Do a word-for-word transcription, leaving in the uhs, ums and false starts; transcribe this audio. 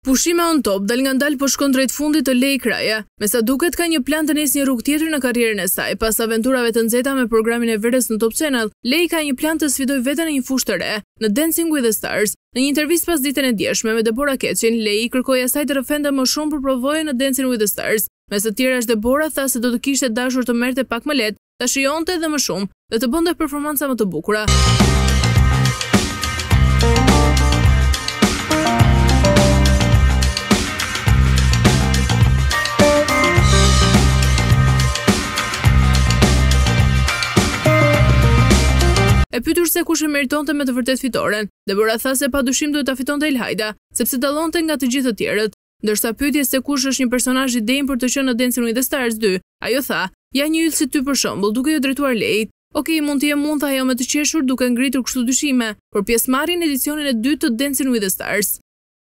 Pushime on top, dal nga ndal po shkon drejt fundit të Lej Kraja. Me sa duket ka një plan të nisë një rrugë tjetër në karrierën e saj. Pas aventurave të nxehta me programin e verës në Top Channel, Lej ka një plan të sfidojë veten në një fushë të re, në Dancing with the Stars. Në një intervistë pas ditën e djeshme me Debora Keçin, Lej kërkoi asaj të rrëfente më shumë për provojën në Dancing with the Stars. Mes të tjerash, Debora tha se do të kishte dashur të merrte pak më lehtë, ta shijonte edhe më shumë dhe të bënte performanca më të bukura. E pyetur se kush e meritonte me të vërtet fitoren, Debora tha se padyshim duhet ta fitonte Ilhajda, sepse dallonte nga të gjithë të tjerët. Ndërsa pyetje se kush është një personazh i denjë për të qenë në Dancing with the Stars dy, ajo tha: "Ja një yll si ty për shembull, duke ju drejtuar Lejit. Okej, mund të jem mund tha ajo me të qeshur duke ngritur kështu dyshime, por pjesëmarrjen në edicionin e dytë të Dancing with the Stars."